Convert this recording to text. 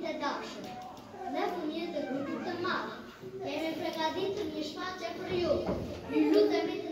të dashur. Ne fëmijët e grupit të madh kemi përgatitur një shfaqje për ju. Ju lutemi